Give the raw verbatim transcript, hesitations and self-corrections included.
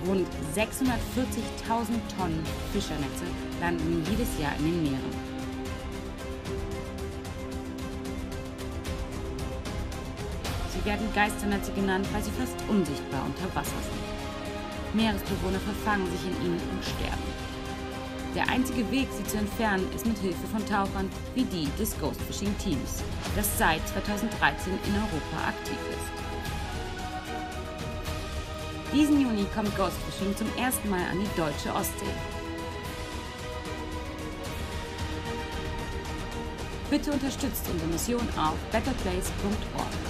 Rund sechshundertvierzigtausend Tonnen Fischernetze landen jedes Jahr in den Meeren. Sie werden Geisternetze genannt, weil sie fast unsichtbar unter Wasser sind. Meeresbewohner verfangen sich in ihnen und sterben. Der einzige Weg, sie zu entfernen, ist mit Hilfe von Tauchern wie die des Ghost Fishing Teams, das seit zweitausenddreizehn in Europa aktiv ist. Diesen Juni kommt Ghost Fishing zum ersten Mal an die deutsche Ostsee. Bitte unterstützt unsere Mission auf better place punkt org.